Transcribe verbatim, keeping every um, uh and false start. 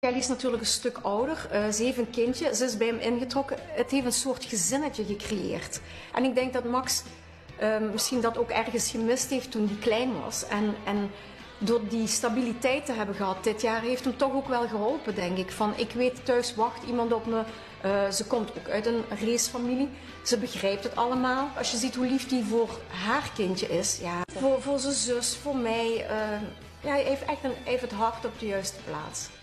Kelly is natuurlijk een stuk ouder. Uh, ze heeft een kindje, ze is bij hem ingetrokken. Het heeft een soort gezinnetje gecreëerd. En ik denk dat Max uh, misschien dat ook ergens gemist heeft toen hij klein was. En, en door die stabiliteit te hebben gehad dit jaar heeft hem toch ook wel geholpen, denk ik. Van ik weet thuis wacht iemand op me. Uh, ze komt ook uit een racefamilie. Ze begrijpt het allemaal. Als je ziet hoe lief die voor haar kindje is. Ja, voor, voor zijn zus, voor mij. Uh, ja, hij heeft echt een, hij heeft het hart op de juiste plaats.